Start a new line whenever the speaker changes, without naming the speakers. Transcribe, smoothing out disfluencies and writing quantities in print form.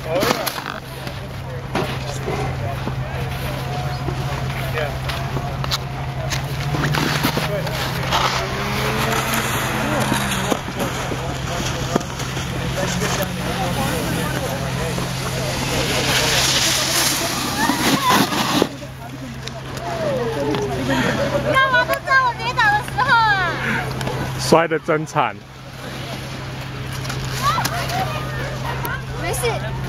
干嘛都在我跌倒的时候啊？
摔得真惨。
没事。